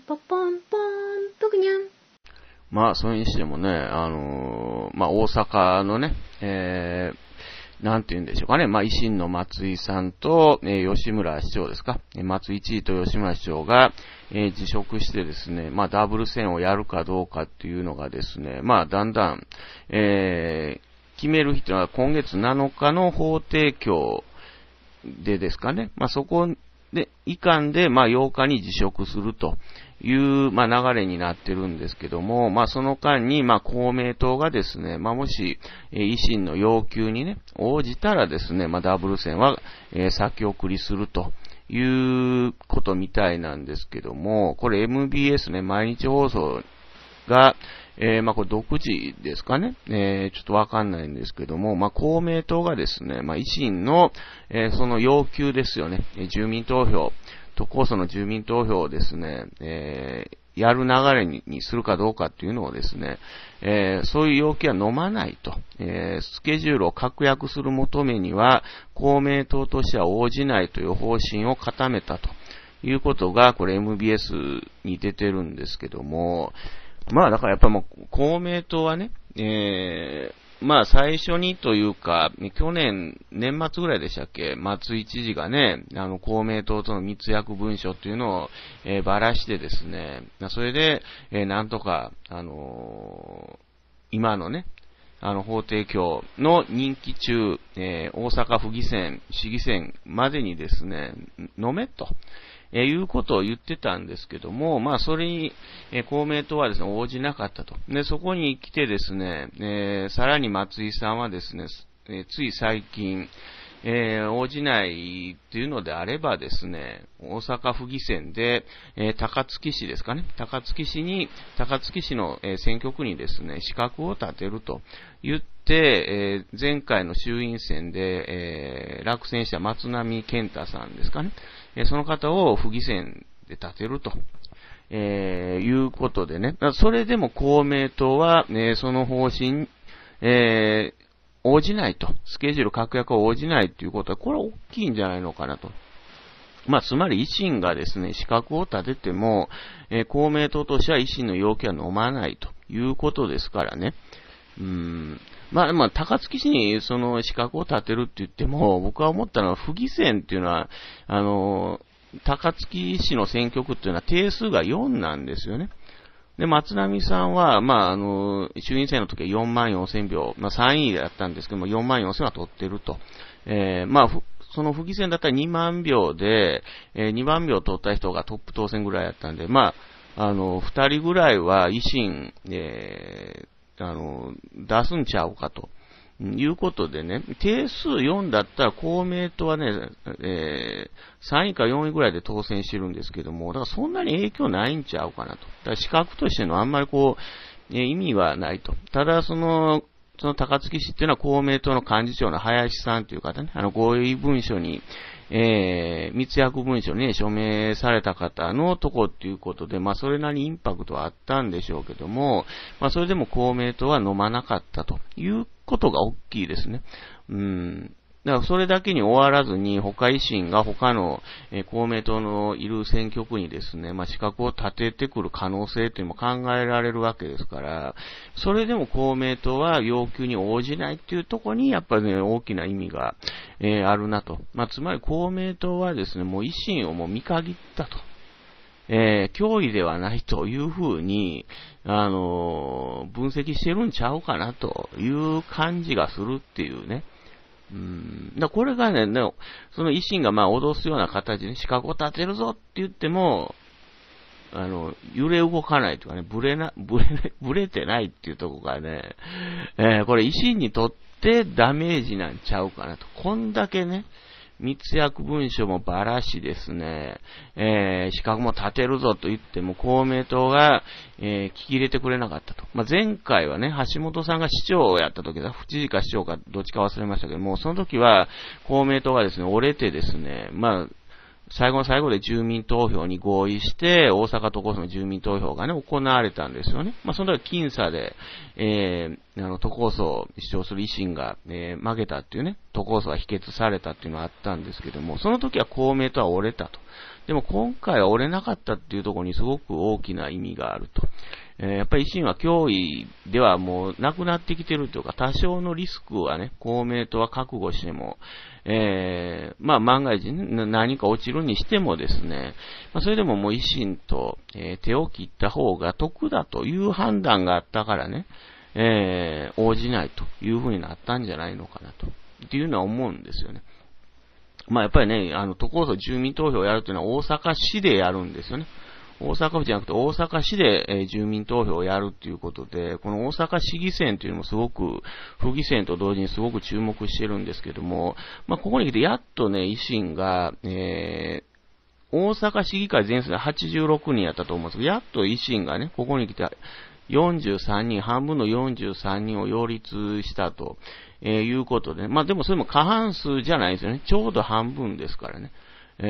ポポンポン、ぷくにゃん。 まあ、それにしてもね、まあ、大阪のね、なんて言うんでしょうかね。まあ、維新の松井さんと、吉村市長ですか。松井知事と吉村市長が、辞職してですね、まあ、ダブル選をやるかどうかっていうのがですね、まあ、だんだん、決める日というのは今月7日の法提供でですかね。まあ、そこで、以下んで、まあ、8日に辞職するという、まあ、流れになってるんですけども、まあ、その間に、まあ、公明党がですね、まあ、もし、維新の要求にね、応じたらですね、まあ、ダブル選は、先送りするということみたいなんですけども、これ MBS ね、毎日放送が、まあ、これ独自ですかね。ちょっとわかんないんですけども、まあ、公明党がですね、まあ、維新の、その要求ですよね。住民投票、都構想の住民投票をですね、やる流れにするかどうかっていうのをですね、そういう要求は飲まないと、スケジュールを確約する求めには、公明党としては応じないという方針を固めたということが、これ MBS に出てるんですけども、まあだからやっぱもう公明党はね、まあ最初にというか、去年年末ぐらいでしたっけ、松井知事がね、公明党との密約文書っていうのを、ばらしてですね、それで、なんとか、今のね、法提供の任期中、大阪府議選、市議選までにですね、飲めと。いうことを言ってたんですけども、まあ、それに、公明党はですね、応じなかったと。で、そこに来てですね、さらに松井さんはですね、つい最近、応じないっていうのであればですね、大阪府議選で、高槻市ですかね、高槻市の、選挙区にですね、資格を立てると言って、前回の衆院選で、落選した松並健太さんですかね、その方を府議選で立てると、いうことでね、それでも公明党は、その方針、応じないと、スケジュール確約を応じないということは、これは大きいんじゃないのかなと。まあ、つまり維新がですね、資格を立てても、公明党としては維新の要求は飲まないということですからね。まあ、高槻市にその資格を立てるって言っても、僕は思ったのは、府議選っていうのは、高槻市の選挙区っていうのは定数が4なんですよね。で、松並さんは、まあ、衆院選の時は44,000票、まあ、3位だったんですけども、44,000は取ってると。まあ、その府議選だったら2万票で、2万票取った人がトップ当選ぐらいだったんで、まあ、2人ぐらいは維新、出すんちゃうかと。いうことでね、定数4だったら公明党はね、3位か4位ぐらいで当選してるんですけども、だからそんなに影響ないんちゃうかなと。だから資格としてのあんまりこう、意味はないと。ただその高槻市っていうのは公明党の幹事長の林さんという方ね、合意文書に、密約文書にね、署名された方のとこっていうことで、まあそれなりにインパクトはあったんでしょうけども、まあそれでも公明党は飲まなかったということが大きいですね。だからそれだけに終わらずに、維新が他の、公明党のいる選挙区にですね、まあ資格を立ててくる可能性というのも考えられるわけですから、それでも公明党は要求に応じないっていうところに、やっぱりね、大きな意味が、あるなと。まあつまり公明党はですね、もう維新をもう見限ったと。脅威ではないというふうに、分析してるんちゃうかなという感じがするっていうね。これがね、その維新がまあ脅すような形で資格を立てるぞって言っても、揺れ動かないというかね、ぶれてないっていうところがね、これ維新にとってダメージなんちゃうかなと。こんだけね、密約文書もばらしですね、資格も立てるぞと言っても公明党が、聞き入れてくれなかったと。まあ、前回はね、橋本さんが市長をやった時だ、府知事か市長かどっちか忘れましたけども、その時は公明党がですね、折れてですね、まあ、最後の最後で住民投票に合意して、大阪都構想の住民投票がね、行われたんですよね。まあ、その時は僅差で、都構想を主張する維新が、負けたっていうね、都構想が否決されたっていうのがあったんですけども、その時は公明党は折れたと。 でも今回は折れなかったっていうところにすごく大きな意味があると。やっぱり維新は脅威ではもうなくなってきてるというか、多少のリスクはね、公明党は覚悟しても、万が一、ね、何か落ちるにしてもですね、それでももう維新と、手を切った方が得だという判断があったからね、応じないというふうになったんじゃないのかなと。っていうのは思うんですよね。やっぱりね、都構想住民投票をやるというのは大阪市でやるんですよね。大阪府じゃなくて大阪市で、住民投票をやるっていうことで、この大阪市議選というのもすごく、府議選と同時にすごく注目してるんですけども、ここに来てやっとね、維新が、大阪市議会全数で86人やったと思うんですけど、やっと維新がね、ここに来て43人、半分の43人を擁立したと、いうことで、でもそれも過半数じゃないですよね。ちょうど半分ですからね。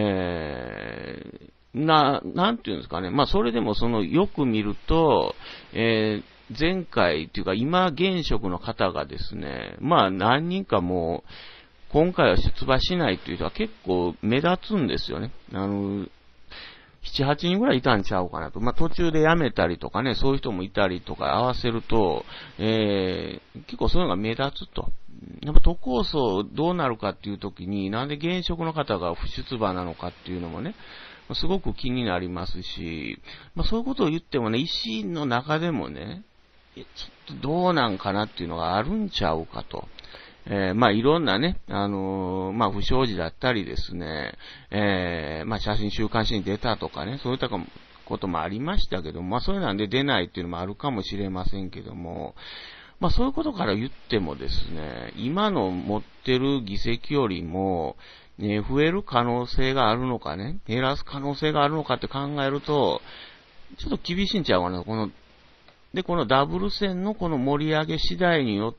なんていうんですかね。それでもよく見ると、前回っていうか今現職の方がですね、何人かもう、今回は出馬しないという人は結構目立つんですよね。7、8人ぐらいいたんちゃうかなと。途中で辞めたりとかね、そういう人もいたりとか合わせると、結構そういうのが目立つと。やっぱ都構想どうなるかっていうときに、なんで現職の方が不出馬なのかっていうのもね、すごく気になりますし、そういうことを言ってもね、維新の中でもね、ちょっとどうなんかなっていうのがあるんちゃうかと。いろんなね、不祥事だったりですね、写真週刊誌に出たとかね、そういったこともありましたけども、そういうなんで出ないっていうのもあるかもしれませんけども、そういうことから言ってもですね、今の持ってる議席よりも、増える可能性があるのかね、減らす可能性があるのかって考えると、ちょっと厳しいんちゃうかな。このダブル選のこの盛り上げ次第によって、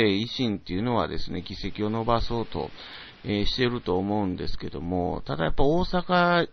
維新っていうのはですね、議席を伸ばそうと、していると思うんですけども、ただやっぱ大阪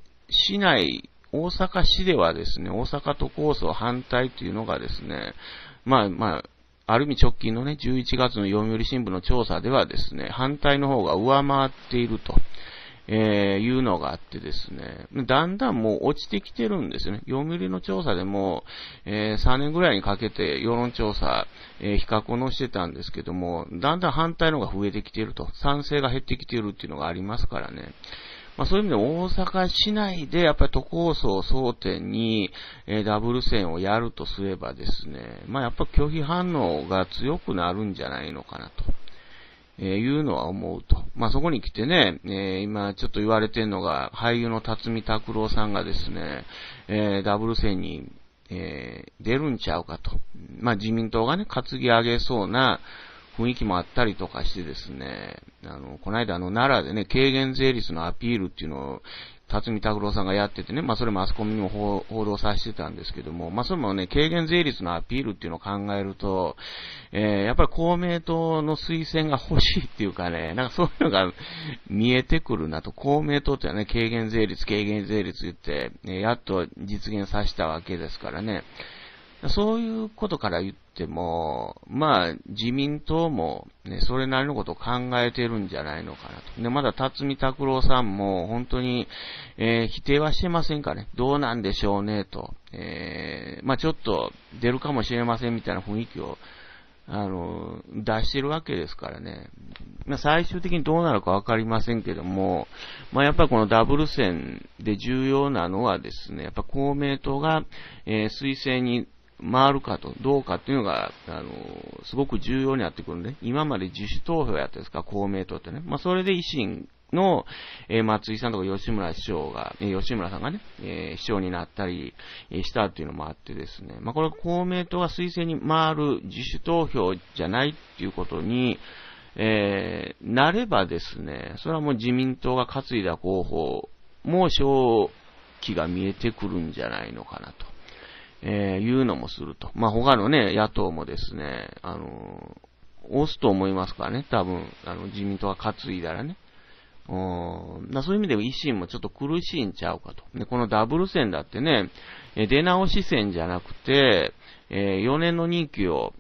市ではですね、大阪都構想反対というのがですね、ある意味直近のね、11月の読売新聞の調査ではですね、反対の方が上回っていると、いうのがあってですね、だんだんもう落ちてきてるんですよね。読売の調査でも、3年ぐらいにかけて世論調査、比較を載せてたんですけども、だんだん反対の方が増えてきていると、賛成が減ってきているっていうのがありますからね。そういう意味で大阪市内でやっぱり都構想を争点に、ダブル選をやるとすればですね、やっぱ拒否反応が強くなるんじゃないのかなと。いうのは思うと。そこに来てね、今ちょっと言われてるのが、俳優の辰巳拓郎さんがですね、ダブル選に、出るんちゃうかと。自民党がね、担ぎ上げそうな雰囲気もあったりとかしてですね、この間奈良でね、軽減税率のアピールっていうのを、辰巳拓郎さんがやっててね、それマスコミにも報道させてたんですけども、それもね、軽減税率のアピールっていうのを考えると、やっぱり公明党の推薦が欲しいっていうかね、そういうのが見えてくるなと、公明党ってね、軽減税率言って、やっと実現させたわけですからね、そういうことから言っても、自民党もね、それなりのことを考えてるんじゃないのかなと。で、まだ辰巳拓郎さんも本当に、否定はしてませんかね。どうなんでしょうねと。ちょっと出るかもしれませんみたいな雰囲気を、出してるわけですからね。最終的にどうなるかわかりませんけども、やっぱりこのダブル選で重要なのはですね、やっぱ公明党が、推薦に回るかと、どうかっていうのが、すごく重要になってくるんで、今まで自主投票やったんですか、公明党ってね。それで維新の、松井さんとか吉村さんがね、市長になったりしたっていうのもあってですね、これ公明党が推薦に回る自主投票じゃないっていうことに、なればですね、それはもう自民党が担いだ候補も勝機が見えてくるんじゃないのかなと。いうのもすると。他のね、野党もですね、押すと思いますからね、多分、自民党が担いだらね。そういう意味でも維新もちょっと苦しいんちゃうかと。で、このダブル選だってね、出直し選じゃなくて、4年の任期を、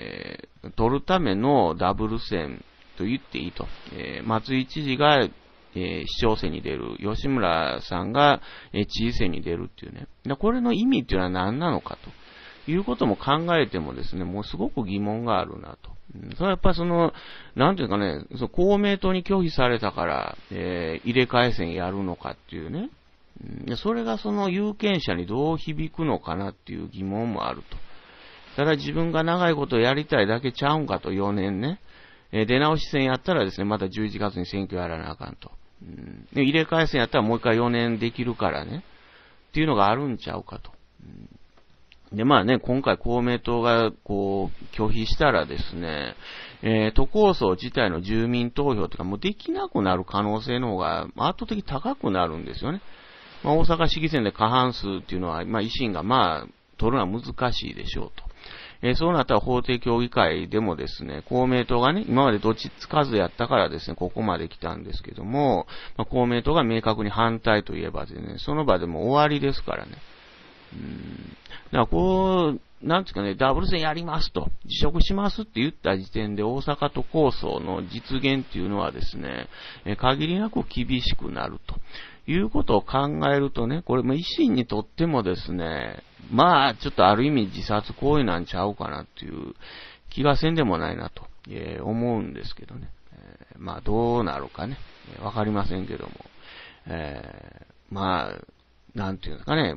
取るためのダブル選と言っていいと。松井知事が市長選に出る、吉村さんが、知事選に出るっていうね。これの意味っていうのは何なのかということも考えてもですね、もうすごく疑問があるなと。それはやっぱりなんていうかね、公明党に拒否されたから、入れ替え選やるのかっていうね。それが有権者にどう響くのかなっていう疑問もあると。ただ自分が長いことやりたいだけちゃうんかと、4年ね。出直し選やったらですね、また11月に選挙やらなあかんと。入れ替え選やったらもう一回4年できるからね。っていうのがあるんちゃうかと。で、まあね、今回公明党が拒否したらですね、都構想自体の住民投票とかもうできなくなる可能性の方が圧倒的に高くなるんですよね。まあ、大阪市議選で過半数っていうのは、まあ維新が取るのは難しいでしょうと。そうなったら法定協議会でもですね、公明党がね、今までどっちつかずやったからですね、ここまで来たんですけども、まあ、公明党が明確に反対といえばですね、その場でも終わりですからね。だからなんですかね、ダブル選やりますと、辞職しますって言った時点で大阪都構想の実現っていうのはですね、限りなく厳しくなるということを考えるとね、これも維新にとってもですね、まあちょっとある意味自殺行為なんちゃうかなっていう気がせんでもないなと、思うんですけどね。まあどうなるかね、わかりませんけども、まあなんていうんですかね、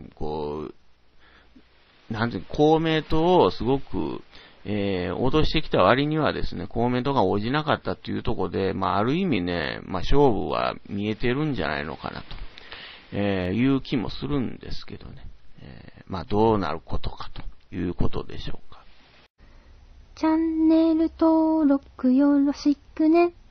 公明党をすごく、脅してきた割にはですね、公明党が応じなかったっていうところで、まあ、ある意味ね、まあ、勝負は見えてるんじゃないのかなと、いう気もするんですけどね。まあ、どうなることかということでしょうか。 チャンネル登録よろしくね。